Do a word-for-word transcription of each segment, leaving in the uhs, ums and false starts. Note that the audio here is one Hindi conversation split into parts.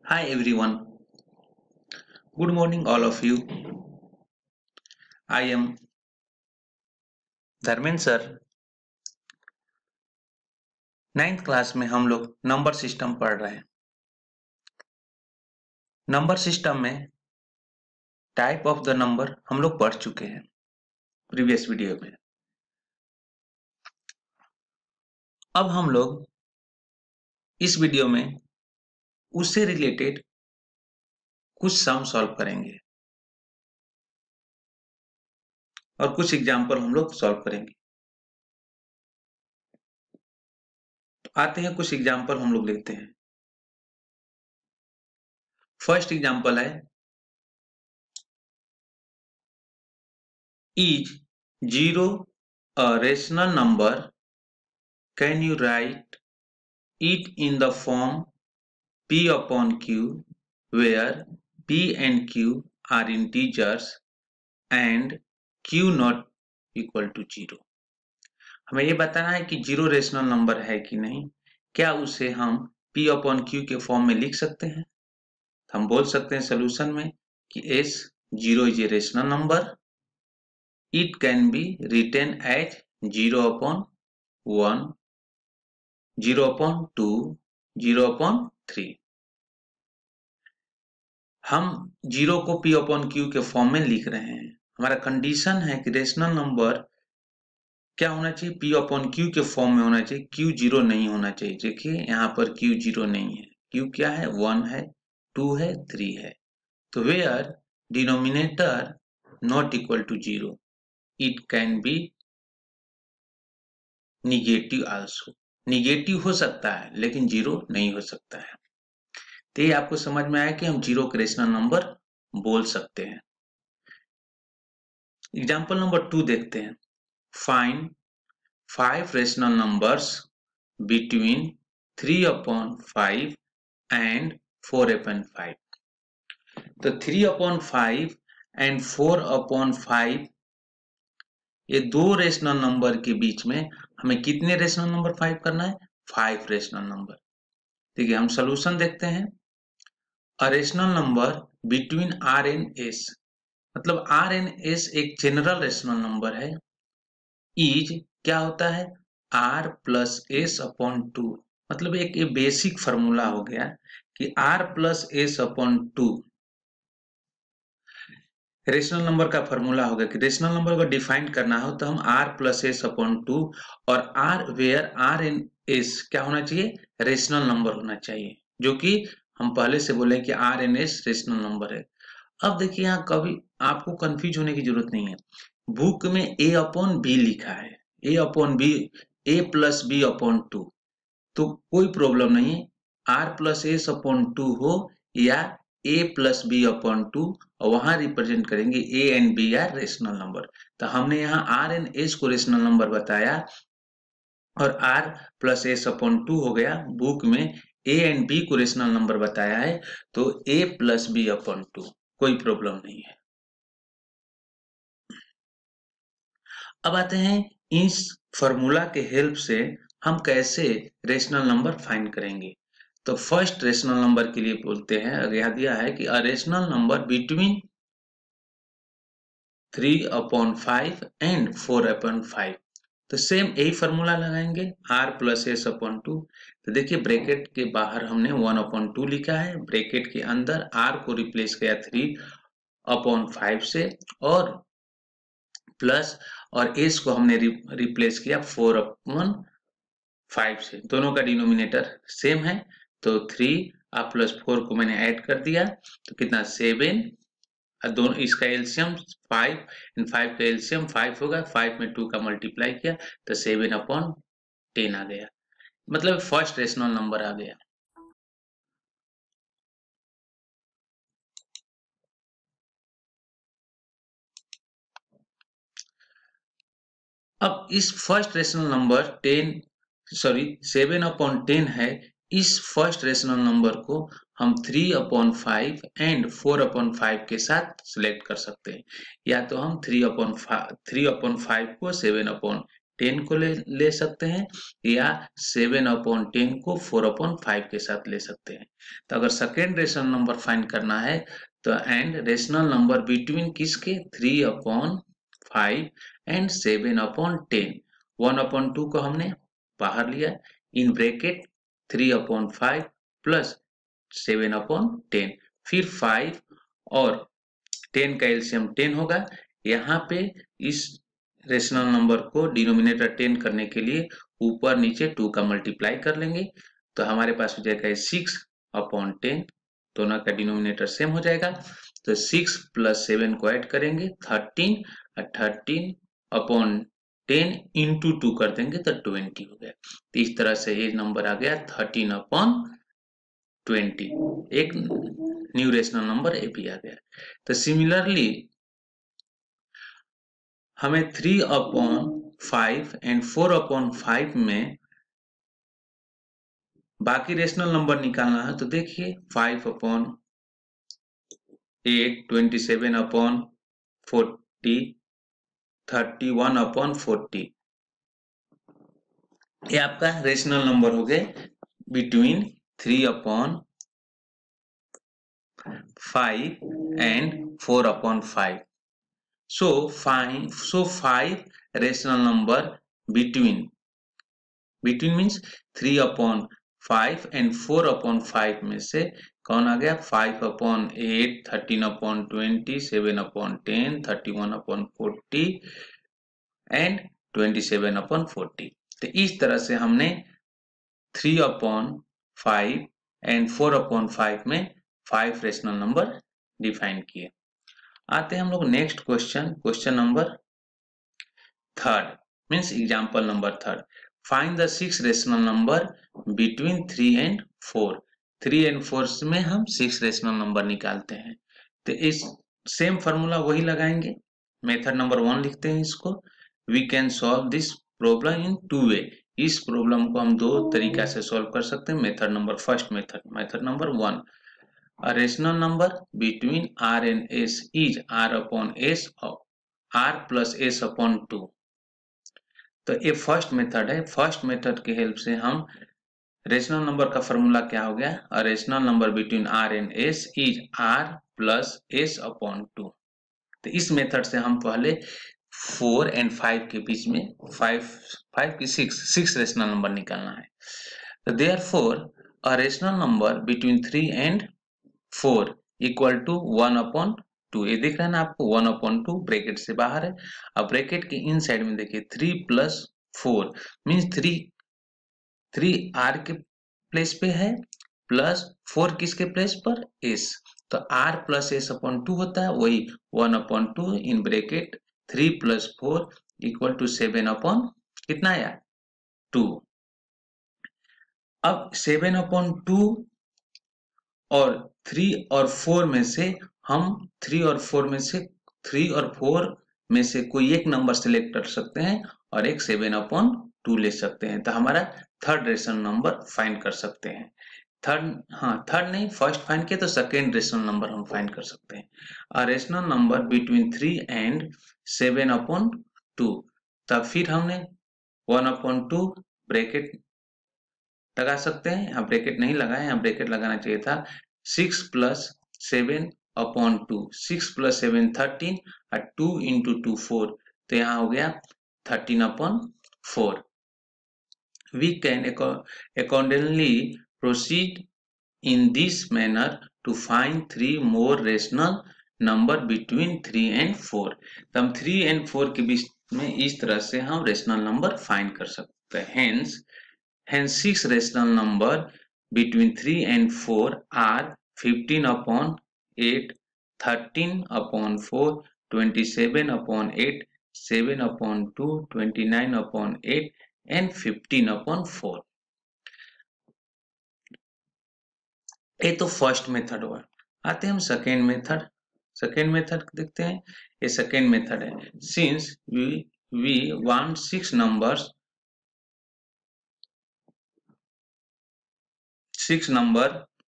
Hi everyone. Good morning all of you. I am Dharmendra sir. Ninth class में हम लोग नंबर सिस्टम पढ़ रहे हैं। नंबर सिस्टम में टाइप ऑफ द नंबर हम लोग पढ़ चुके हैं प्रीवियस वीडियो में। अब हम लोग इस वीडियो में उससे रिलेटेड कुछ सम सॉल्व करेंगे और कुछ एग्जाम्पल हम लोग सॉल्व करेंगे। तो आते हैं, कुछ एग्जाम्पल हम लोग लेते हैं। फर्स्ट एग्जाम्पल है, is zero a rational number? Can you write it in the form P upon Q, where P and Q are integers and Q not equal to zero। हमें ये बताना है कि जीरो रेशनल नंबर है कि नहीं। क्या उसे हम P upon Q के फॉर्म में लिख सकते हैं? हम बोल सकते हैं सोल्यूशन में कि S zero is a rational number. It can be written as zero upon one, zero upon two, zero upon three. हम जीरो को P अपॉन Q के फॉर्म में लिख रहे हैं। हमारा कंडीशन है कि रेशनल नंबर क्या होना चाहिए? P अपॉन Q के फॉर्म में होना चाहिए। Q जीरो नहीं होना चाहिए। देखिए यहाँ पर Q जीरो नहीं है। Q क्या है? वन है, टू है, थ्री है। तो where denominator not equal to zero, it can be negative also. Negative हो सकता है लेकिन जीरो नहीं हो सकता है। तो ये आपको समझ में आया कि हम जीरो के रेशनल नंबर बोल सकते हैं। एग्जाम्पल नंबर टू देखते हैं। Find five rational numbers between three upon five and four upon five. तो three upon five and four upon five, ये दो रेशनल नंबर के बीच में हमें कितने रेशनल नंबर फाइव करना है? Five rational number. देखिए हम सोल्यूशन देखते हैं। A rational number between R and S, मतलब आर एंड एस एक जनरल रेशनल नंबर है। इज क्या होता है? R plus S upon two. मतलब एक ये बेसिक फॉर्मूला हो गया कि R plus S upon two rational number का फॉर्मूला होगा कि रेशनल नंबर को डिफाइन करना हो तो हम R plus S upon two, और R where R and S क्या होना चाहिए? रेशनल नंबर होना चाहिए, जो कि हम पहले से बोले कि R and S rational number है। अब देखिए यहाँ कभी आपको कंफ्यूज होने की जरूरत नहीं है। बुक में ए अपॉन बी लिखा है, A upon B, A plus B upon two, तो कोई प्रॉब्लम नहीं है। R plus S upon two हो या A plus B upon two, और वहां रिप्रेजेंट करेंगे A and B are rational number. तो हमने यहाँ आर एंड एस को रेशनल नंबर बताया और R plus S upon two हो गया। बुक में ए एंड बी को रेशनल नंबर बताया है, तो A plus B upon two, कोई प्रॉब्लम नहीं है। अब आते हैं इस फॉर्मूला के हेल्प से हम कैसे रेशनल नंबर फाइंड करेंगे। तो फर्स्ट रेशनल नंबर के लिए बोलते हैं, यह दिया है कि a rational number between three upon five and four upon five. तो सेम यही फॉर्मूला लगाएंगे, R plus S upon two. तो देखिए ब्रैकेट के बाहर हमने वन अपॉन टू लिखा है, ब्रैकेट के अंदर आर को रिप्लेस किया थ्री अपॉन फाइव से, और प्लस और एस को हमने रि, रिप्लेस किया फोर अपॉन फाइव से। दोनों का डिनोमिनेटर सेम है, तो थ्री और प्लस फोर को मैंने ऐड कर दिया, तो कितना? सेवन। दोनों इसका एलसीएम फाइव, इन फाइव का एलसीएम फाइव होगा, फाइव में टू का मल्टीप्लाई किया तो सेवन अपॉन टेन आ गया। मतलब फर्स्ट रेशनल नंबर आ गया। अब इस first rational number ten sorry seven upon ten है, इस फर्स्ट रेशनल नंबर को हम three upon five and four upon five के साथ सिलेक्ट कर सकते हैं। या तो हम three upon three upon five को सेवन अपॉन टेन को ले ले सकते हैं या सेवन अपॉन टेन को फोर अपॉन फाइव के साथ ले सकते हैं। तो अगर सेकेंड रेशनल नंबर फाइंड करना है तो एंड रेशनल नंबर बिटवीन किसके three upon five and seven upon ten, one upon two को हमने बाहर लिया, in bracket three upon five plus seven upon ten, फिर फाइव और टेन का एलसीएम टेन होगा। यहाँ पे इस रेशनल नंबर को डिनोमिनेटर टेन करने के लिए ऊपर नीचे टू का मल्टीप्लाई कर लेंगे, तो हमारे पास हो जाएगा सिक्स अपॉन टेन, दोनों का डिनोमिनेटर सेम हो जाएगा। तो सिक्स प्लस सेवन को ऐड करेंगे थर्टीन, और thirteen upon ten into two कर देंगे तो ट्वेंटी हो गया। तो इस तरह से ये नंबर आ गया थर्टीन अपॉन ट्वेंटी, एक न्यू रेशनल नंबर ए भी आ गया। तो सिमिलरली हमें three upon five and four upon five में बाकी रेशनल नंबर निकालना है। तो देखिए five upon eight, twenty seven upon forty, thirty one upon forty, ये आपका रेशनल नंबर हो गए between three upon five and four upon five. So five, so five rational number between between means three upon five and four upon five में से कौन आ गया? five upon eight, thirteen upon twenty, seven upon ten, thirty-one upon forty and twenty-seven upon forty। तो इस तरह से हमने three upon five and four upon five में five rational number डिफाइन किए। आते हैं हम लोग next question, question number third means example number third. Find the six rational number between three and four. Three and four में हम सिक्स रेशनल नंबर निकालते हैं। तो इस सेम फॉर्मूला वही लगाएंगे। मेथड नंबर वन लिखते हैं इसको। We can solve this problem in two way. इस प्रॉब्लम को हम दो तरीका से सॉल्व कर सकते हैं। Method number first method, method number one, a rational number between r and s is r upon s or r plus s upon two. तो ये फर्स्ट मेथड है। फर्स्ट मेथड की हेल्प से हम रेशनल नंबर का फॉर्मूला क्या हो गया? a rational number between r and s is r plus s upon two. तो इस मेथड से हम पहले फोर एंड फाइव के बीच में फाइव फाइव की सिक्स सिक्स रेशनल नंबर निकालना है। तो therefore a rational number between three and four equal to one upon two. ये दिख रहा है ना आपको, वन अपॉन टू ब्रैकेट से बाहर है। अब ब्रैकेट के इन साइड में देखिए three plus four means three three R के प्लेस पे है प्लस फोर किसके प्लेस पर? एस। तो R plus S upon two होता है, वही one upon two in bracket three plus four equal to seven upon कितना आया? टू। अब सेवन अपॉन टू और थ्री और फोर में से हम थ्री और फोर में से थ्री और फोर में से कोई एक नंबर सिलेक्ट कर सकते हैं और एक सेवन अपॉन टू ले सकते हैं। तो हमारा थर्ड रेशनल नंबर फाइंड कर सकते हैं। थर्ड, हाँ थर्ड नहीं, फर्स्ट फाइंड किया तो सेकेंड रेशनल नंबर हम फाइंड कर सकते हैं। A rational number between three and seven upon two. तब फिर हमने वन अपॉन टू ब्रैकेट लगा सकते हैं। यहाँ ब्रैकेट नहीं लगाए, यहाँ ब्रैकेट लगाना चाहिए था। Six plus seven upon two, six plus seven thirteen और टू इंटू टू फोर, तो यहाँ हो गया thirteen upon four. We can accordingly proceed in this manner to find three more rational number between three and four. तो हम थ्री एंड फोर के बीच में इस तरह से हम रेशनल नंबर फाइंड कर सकते हैं। Hence Hence, six rational number between three and four are fifteen upon eight, thirteen upon four, twenty-seven upon eight, seven upon two, twenty-nine upon eight, and fifteen upon four. ये तो फर्स्ट मेथड हुआ। आते हैं हम सेकेंड मेथड। सेकेंड मेथड देखते हैं। ये सेकेंड मेथड है। Since we we want six numbers six number,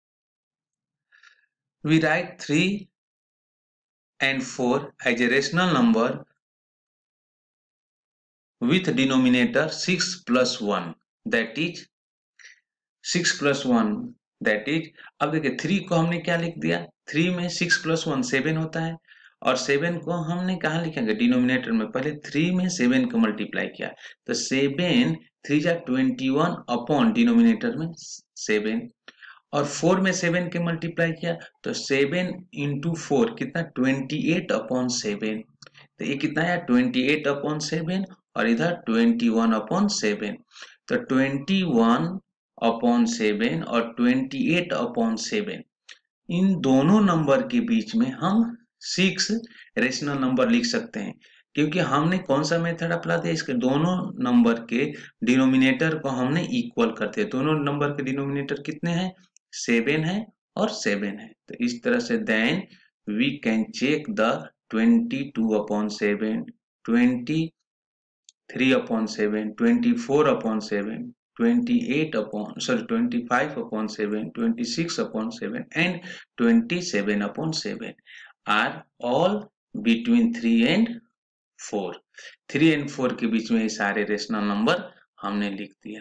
we write three and four as a rational number with denominator six plus one, that is six plus one, that is, अब देखिए थ्री को हमने क्या लिख दिया, थ्री में सिक्स प्लस वन सेवन होता है, और सेवन को हमने कहाँ लिखेंगे, डिनोमिनेटर में। पहले थ्री में सेवन को मल्टीप्लाई किया, तो सेवन थ्री जा ट्वेंटी वन अपॉन डिनोमिनेटर में सेवन, और फोर में सेवन के मल्टीप्लाई किया तो सेवन इंटू फोर कितना, ट्वेंटी एट अपॉन सेवन। तो ये कितना है, ट्वेंटी एट अपॉन सेवन, और इधर ट्वेंटी वन अपॉन सेवन। तो ट्वेंटी वन अपॉन सेवन और ट्वेंटी एट अपॉन सेवन, इन दोनों नंबर के बीच में हम सिक्स रेशनल नंबर लिख सकते हैं, क्योंकि हमने कौन सा मेथड अप्लाई दिया, इसके दोनों नंबर के डिनोमिनेटर को हमने इक्वल करते हैं। दोनों नंबर के डिनोमिनेटर कितने हैं, सेवन है और सेवन है। तो इस तरह से then we can check the twenty two upon seven, twenty three upon seven, twenty four upon seven, twenty eight upon sorry twenty five upon seven, twenty six upon seven and twenty seven upon seven are all between three and four. Three and four के बीच में ये सारे रेशनल नंबर हमने लिख दिया।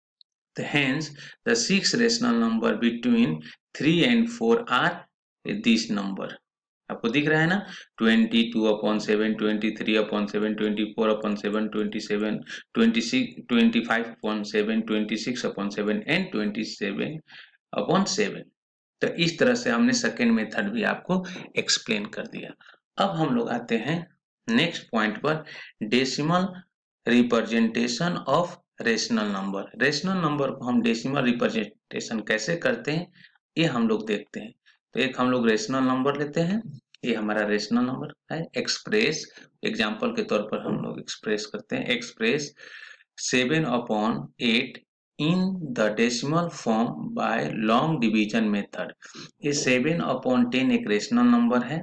तो hence the six rational number between three and four are this number। आपको दिख रहा है ना, twenty two upon seven, twenty three upon seven, twenty four upon seven, twenty seven, twenty six, twenty five upon seven, twenty six upon seven and twenty seven upon seven. तो इस तरह से हमने सेकेंड मेथड भी आपको एक्सप्लेन कर दिया। अब हम लोग आते हैं नेक्स्ट पॉइंट पर, decimal representation of rational number. Rational number को हम डेसिमल रिप्रेजेंटेशन कैसे करते हैं ये हम लोग देखते हैं। तो एक हम लोग रेशनल नंबर लेते हैं, ये हमारा रेशनल नंबर है। एक्सप्रेस, एग्जांपल के तौर पर हम लोग एक्सप्रेस करते हैं, express seven upon eight in the decimal form by long division method. ये सेवन अपॉन टेन एक रेशनल नंबर है,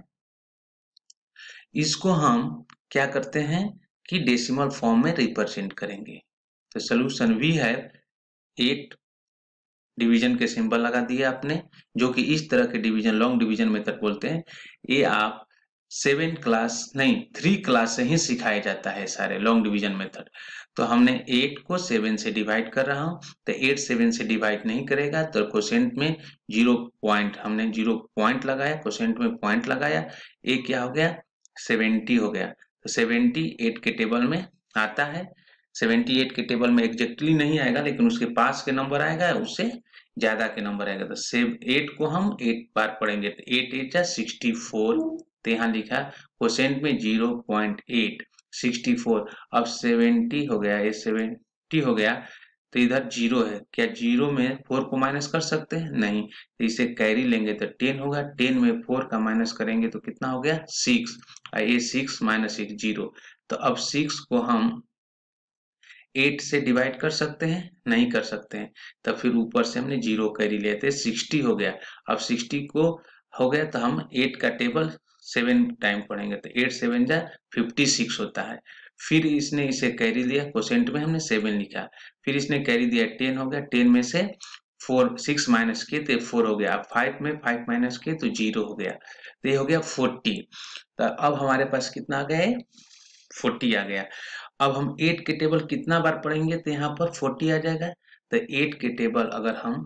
इसको हम क्या करते हैं कि डेसिमल फॉर्म में रिप्रेजेंट करेंगे। तो सोल्यूशन वी है, एट डिवीजन के सिंबल लगा दिया आपने, जो कि इस तरह के डिवीजन लॉन्ग डिवीजन मेथड बोलते हैं। ये आप सेवन क्लास नहीं थ्री क्लास से ही सिखाया जाता है सारे लॉन्ग डिवीजन मेथड। तो हमने एट को सेवन से डिवाइड कर रहा हूं, तो एट सेवन से डिवाइड नहीं करेगा तो क्वोशेंट में जीरो पॉइंट, हमने जीरो पॉइंट लगाया, क्वोशेंट में पॉइंट लगाया, ये क्या हो गया, सेवेंटी हो गया। तो सेवेंटी एट के टेबल में आता है, सेवेंटी एट के टेबल में एग्जैक्टली नहीं आएगा लेकिन उसके पास के नंबर आएगा, उससे ज्यादा के नंबर आएगा। तो सेव एट को हम एट बार पढ़ेंगे, तो एट एट जा सिक्सटी फोर, तो यहाँ लिखा क्वोशेंट में zero point eight, sixty four. अब सेवेंटी हो गया, ये सेवेंटी हो गया, तो इधर जीरो है, क्या जीरो में फोर को माइनस कर सकते हैं, नहीं, तो इसे कैरी लेंगे तो टेन होगा, टेन में फोर का माइनस करेंगे तो कितना हो गया, सिक्स, ये सिक्स माइनस एक जीरो। तो अब सिक्स को हम एट से डिवाइड कर सकते हैं, नहीं कर सकते हैं, तब फिर ऊपर से हमने जीरो कैरी लिए थे, सिक्सटी हो गया। अब सिक्सटी को हो गया तो हम एट का टेबल सेवन टाइम पढ़ेंगे, तो एट सेवन जा फिफ्टी सिक्स होता है। फिर इसने इसे कैरी लिया, क्वोशेंट में हमने सेवन लिखा, फिर इसने कैरी दिया, टेन हो गया, टेन में से फोर सिक्स माइनस किए तो फोर हो गया, अब फाइव में फाइव माइनस किए तो जीरो हो गया, तो ये हो गया फोर्टी। तो अब हमारे पास कितना आ गया है, फोर्टी आ गया। अब हम एट के टेबल कितना बार पढ़ेंगे तो यहाँ पर फोर्टी आ जाएगा। तो एट के टेबल अगर हम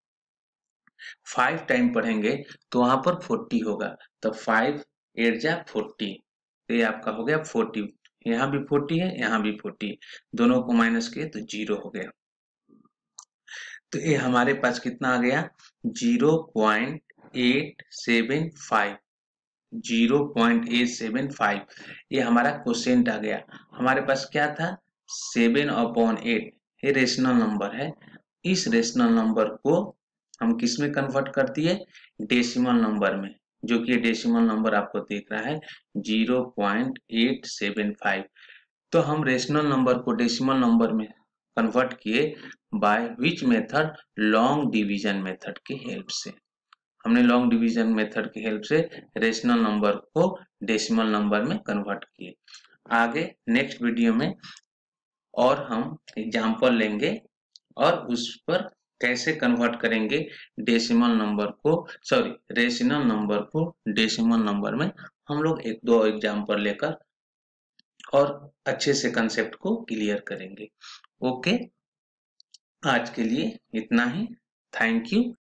फाइव टाइम पढ़ेंगे तो वहां पर फोर्टी होगा, तो फाइव एट जा फोर्टी, तो ये आपका हो गया फोर्टी। यहाँ भी फोर्टी है, यहाँ भी फोर्टी, दोनों को माइनस किए तो जीरो हो गया। तो ये हमारे पास कितना आ गया, zero point eight seven five, zero point eight seven five, ये हमारा क्वोशेंट आ गया। हमारे पास क्या था, सेवन अपॉन एट, ये रेशनल नंबर है। इस रेशनल नंबर को हम किस में कन्वर्ट कर दिए, डेसिमल नंबर में, जो कि डेसिमल नंबर आपको दिख रहा है zero point eight seven five. तो हम रेशनल नंबर को डेसिमल नंबर में कन्वर्ट किए by which method, long division method की हेल्प से। हमने लॉन्ग डिवीजन मेथड की हेल्प से रेशनल नंबर को डेसिमल नंबर में कन्वर्ट किए। आगे नेक्स्ट वीडियो में और हम एग्जांपल लेंगे और उस पर कैसे कन्वर्ट करेंगे डेसिमल नंबर को, सॉरी रेशनल नंबर को डेसिमल नंबर में, हम लोग एक दो एग्जांपल लेकर और अच्छे से कंसेप्ट को क्लियर करेंगे। ओके, आज के लिए इतना ही। Thank you.